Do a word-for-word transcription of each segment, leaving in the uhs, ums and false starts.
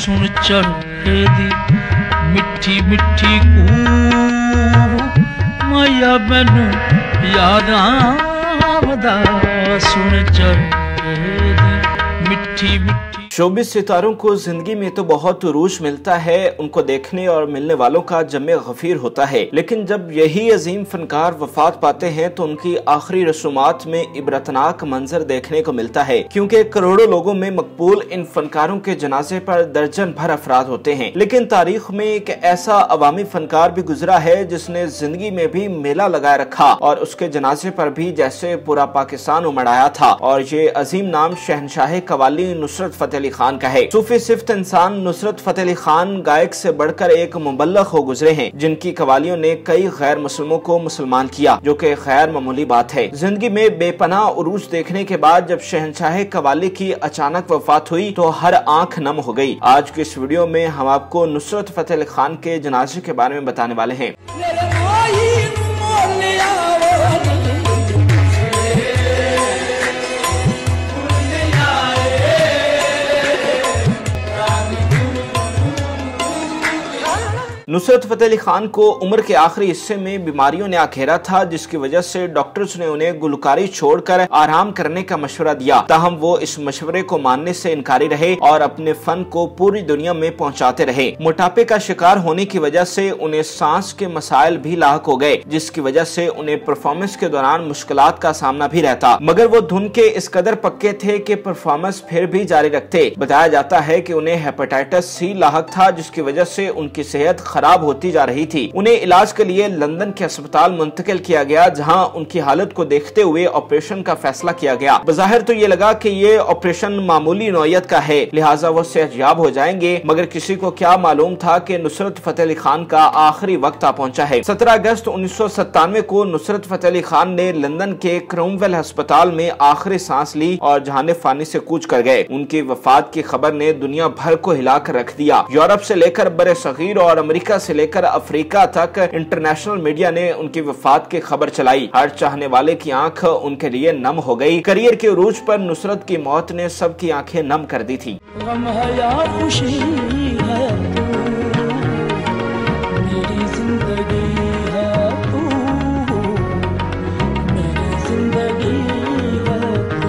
सुन चढ़े दी मिठी मिठी कूह माया मैनू याद आमदा सुन चढ़े दी मिठी मिठी। शोबिस सितारों को जिंदगी में तो बहुत उरूज मिलता है, उनको देखने और मिलने वालों का जमे गफीर होता है, लेकिन जब यही अजीम फनकार वफात पाते हैं तो उनकी आखिरी रसूमात में इबरतनाक मंजर देखने को मिलता है, क्योंकि करोड़ों लोगों में मकबूल इन फनकारों के जनाजे पर दर्जन भर अफराद होते हैं। लेकिन तारीख में एक ऐसा अवामी फनकार भी गुजरा है जिसने जिंदगी में भी मेला लगाए रखा और उसके जनाजे पर भी जैसे पूरा पाकिस्तान उमड़ आया था, और ये अजीम नाम शहनशाह कवाली नुसरत फतेह अली खान का है। सूफी सिफ्त इंसान नुसरत फतेह अली खान गायक से बढ़कर एक मुबल्लग हो गुजरे हैं, जिनकी कवालियों ने कई गैर मुस्लिमों को मुसलमान किया, जो कि खैर मामूली बात है। जिंदगी में बेपनाह उरूज देखने के बाद जब शहनशाह कवाली की अचानक वफात हुई तो हर आंख नम हो गई। आज की इस वीडियो में हम आपको नुसरत फतेह अली खान के जनाजे के बारे में बताने वाले हैं। नुसरत फतेह अली खान को उम्र के आखिरी हिस्से में बीमारियों ने घेरा था, जिसकी वजह से डॉक्टर्स ने उन्हें गुलकारी छोड़कर आराम करने का मशवरा दिया। ताहम वो इस मशवरे को मानने से इनकारी रहे और अपने फन को पूरी दुनिया में पहुंचाते रहे। मोटापे का शिकार होने की वजह से उन्हें सांस के मसाइल भी लाहक हो गए, जिसकी वजह से उन्हें परफॉर्मेंस के दौरान मुश्किलात का सामना भी रहता, मगर वो धुन के इस कदर पक्के थे कि परफॉर्मेंस फिर भी जारी रखते। बताया जाता है कि उन्हें हेपेटाइटिस सी लाहक था, जिसकी वजह से उनकी सेहत खराब होती जा रही थी। उन्हें इलाज के लिए लंदन के अस्पताल मुंतकिल किया गया, जहां उनकी हालत को देखते हुए ऑपरेशन का फैसला किया गया। बज़ाहिर तो ये लगा कि ये ऑपरेशन मामूली नौयत का है, लिहाजा वो सेहतयाब हो जाएंगे, मगर किसी को क्या मालूम था कि नुसरत फतेह अली खान का आखिरी वक्त आ पहुंचा है। सत्रह अगस्त उन्नीस सौ सत्तानवे को नुसरत फतेह अली खान ने लंदन के क्रॉमवेल अस्पताल में आखिरी सांस ली और जहाने फानी से कूच कर गए। उनकी वफात की खबर ने दुनिया भर को हिलाकर रख दिया। यूरोप से लेकर बड़े सगीर और अमेरिका से लेकर अफ्रीका तक इंटरनेशनल मीडिया ने उनकी वफात की खबर चलाई। हर चाहने वाले की आंख उनके लिए नम हो गई। करियर के उरूज पर नुसरत की मौत ने सबकी आंखें नम कर दी थी। गम है या खुशी है मेरी जिंदगी है तू, मेरी जिंदगी है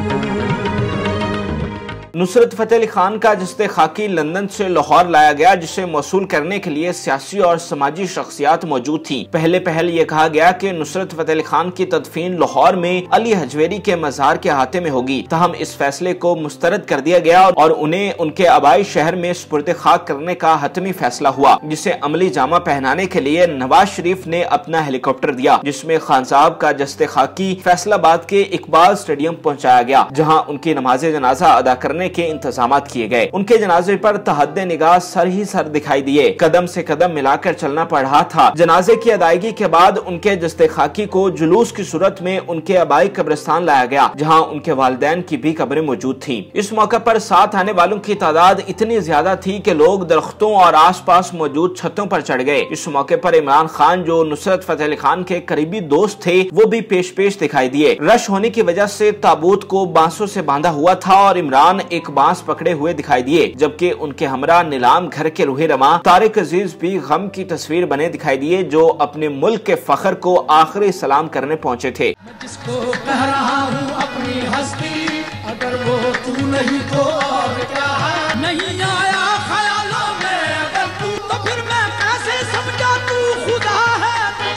तू। नुसरत फतेह अली खान का जस्ते खाकी लंदन से लाहौर लाया गया, जिसे मौसूल करने के लिए सियासी और समाजी शख्सियात मौजूद थी। पहले पहल ये कहा गया कि नुसरत फतेह अली खान की तदफीन लाहौर में अली हजवेरी के मज़ार के अहाते में होगी। ताहम इस फैसले को मुस्तरद कर दिया गया और उन्हें उनके आबाई शहर में सुपुर्द खाक करने का हतमी फैसला हुआ, जिसे अमली जामा पहनाने के लिए नवाज शरीफ ने अपना हेलीकॉप्टर दिया, जिसमें खान साहब का जस्ते खाकी फैसलाबाद के इकबाल स्टेडियम पहुंचाया गया, जहां उनकी नमाज जनाजा अदा करने के इंतजामात किए गए। उनके जनाजे पर तहद्दे निगाह सर ही सर दिखाई दिए, कदम से कदम मिलाकर चलना पड़ रहा था। जनाजे की अदायगी के बाद उनके जस्ते खाकी को जुलूस की सूरत में उनके आबाई कब्रिस्तान लाया गया, जहां उनके वालिदैन की भी कब्रें मौजूद थीं। इस मौके पर साथ आने वालों की तादाद इतनी ज्यादा थी कि लोग दरख्तों और आस पास मौजूद छतों पर चढ़ गए। इस मौके पर इमरान खान, जो नुसरत फतेह अली खान के करीबी दोस्त थे, वो भी पेश पेश दिखाई दिए। रश होने की वजह से ताबूत को बांसों से बांधा हुआ था और इमरान एक बांस पकड़े हुए दिखाई दिए, जबकि उनके हमरा नीलाम घर के रूहे रवां तारिक अजीज भी गम की तस्वीर बने दिखाई दिए, जो अपने मुल्क के फख्र को आखिरी सलाम करने पहुंचे थे। जिसको कह रहा हूँ अपनी हस्ती, अगर वो तू नहीं तो और क्या है? नहीं आया ख्यालों में अगर तू, तो फिर मैं कैसे समझा तू खुदा है?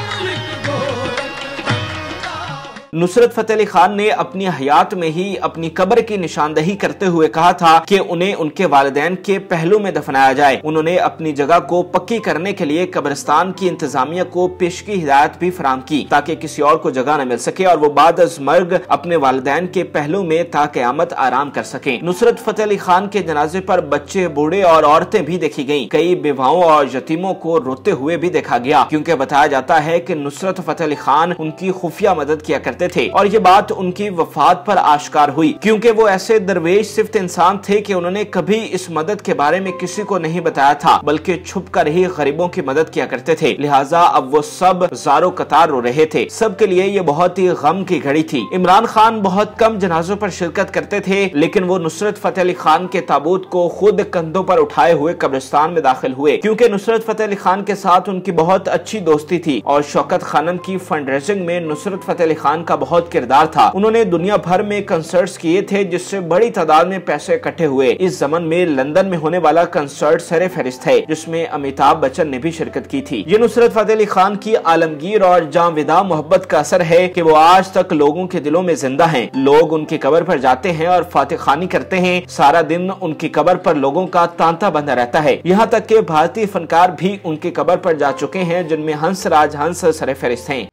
नुसरत फतेह अली खान ने अपनी हयात में ही अपनी कब्र की निशानदही करते हुए कहा था कि उन्हें उनके वालिदैन के पहलू में दफनाया जाए। उन्होंने अपनी जगह को पक्की करने के लिए कब्रिस्तान की इंतजामिया को पेशगी हिदायत भी फराम की, ताकि किसी और को जगह न मिल सके और वो बाद अज मर्ग अपने वालिदैन के पहलू में ता क़यामत आराम कर सके। नुसरत फतेह अली खान के जनाजे पर बच्चे, बूढ़े और औरतें भी देखी गयी। कई विधवाओं और यतीमों को रोते हुए भी देखा गया, क्योंकि बताया जाता है कि नुसरत फतेह अली खान उनकी खुफिया मदद किया करते थे और ये बात उनकी वफात पर आश्कार हुई, क्योंकि वो ऐसे दरवेश सिफ्त इंसान थे कि उन्होंने कभी इस मदद के बारे में किसी को नहीं बताया था, बल्कि छुप कर ही गरीबों की मदद किया करते थे। लिहाजा अब वो सब ज़ारो कतार रो रहे थे। सबके लिए ये बहुत ही गम की घड़ी थी। इमरान खान बहुत कम जनाजों पर शिरकत करते थे, लेकिन वो नुसरत फतेह अली खान के ताबूत को खुद कंधों पर उठाए हुए कब्रिस्तान में दाखिल हुए, क्योंकि नुसरत फतेह अली खान के साथ उनकी बहुत अच्छी दोस्ती थी और शौकत खानम की फंड रेजिंग में नुसरत फतेह अली खान का बहुत किरदार था। उन्होंने दुनिया भर में कंसर्ट्स किए थे, जिससे बड़ी तादाद में पैसे इकट्ठे हुए। इस जमन में लंदन में होने वाला कंसर्ट सरे फहरिस्त है, जिसमें अमिताभ बच्चन ने भी शिरकत की थी। ये नुसरत फतेह अली खान की आलमगीर और जांविदा मोहब्बत का असर है कि वो आज तक लोगों के दिलों में जिंदा हैं। लोग उनकी कब्र पर जाते हैं और फातिह खानी करते हैं। सारा दिन उनकी कब्र पर लोगों का तांता बंधा रहता है। यहाँ तक कि भारतीय फनकार भी उनकी कब्र पर जा चुके हैं, जिनमें हंस राज हंस सरे फहरिस्त हैं।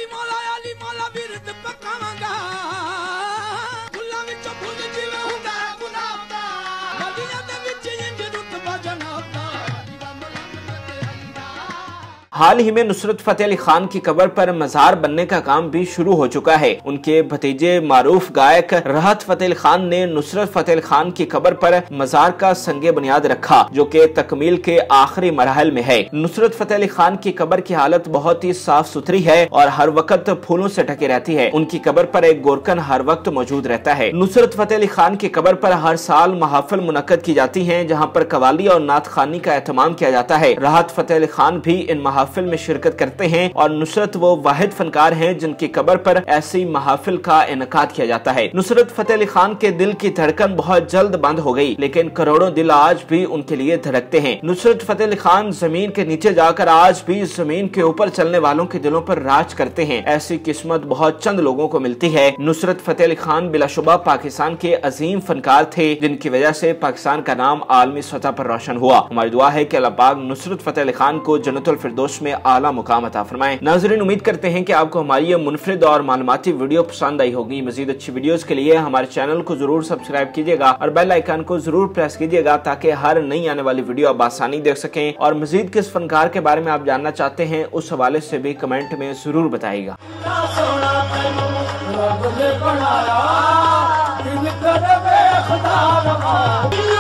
हाल ही में नुसरत फतेह अली खान की कब्र पर मजार बनने का काम भी शुरू हो चुका है। उनके भतीजे मारूफ गायक राहत फतेह अली खान ने नुसरत फतेह अली खान की कब्र पर मजार का संगे बुनियाद रखा, जो कि तकमील के आखिरी मरहल में है। नुसरत फतेह अली खान की कब्र की हालत बहुत ही साफ सुथरी है और हर वक्त फूलों से ढकी रहती है। उनकी कब्र पर एक गोरकन हर वक्त मौजूद रहता है। नुसरत फतेह अली खान की कब्र पर हर साल महाफिल मुनक्कद की जाती है, जहाँ पर कवाली और नात खानी का एहतमाम किया जाता है। राहत फतेह अली खान भी इन महाफिल में शिरकत करते हैं और नुसरत वो वाहिद फनकार हैं जिनकी कब्र पर ऐसी महाफिल का इनकाद किया जाता है। नुसरत फतेह अली खान के दिल की धड़कन बहुत जल्द बंद हो गई, लेकिन करोड़ों दिल आज भी उनके लिए धड़कते हैं। नुसरत फतेह अली खान जमीन के नीचे जाकर आज भी जमीन के ऊपर चलने वालों के दिलों पर राज करते हैं। ऐसी किस्मत बहुत चंद लोगों को मिलती है। नुसरत फतेह अली खान बिलाशुबा पाकिस्तान के अजीम फनकार थे, जिनकी वजह से पाकिस्तान का नाम आलमी सतह पर रोशन हुआ। हमारी दुआ है कि अल्लाह पाक नुसरत फतेह अली खान को जन्नतुल फिरदौस में आला मुकाम अता फरमाए। नाज़रीन, उम्मीद करते हैं कि आपको हमारी ये मुनफरिद और मालूमाती वीडियो पसंद आई होगी। मजीद अच्छी वीडियोस के लिए हमारे चैनल को जरूर सब्सक्राइब कीजिएगा और बेल आइकन को जरूर प्रेस कीजिएगा, ताकि हर नई आने वाली वीडियो आप आसानी देख सकें। और मजीद किस फनकार के बारे में आप जानना चाहते हैं, उस हवाले से भी कमेंट में जरूर बताइएगा।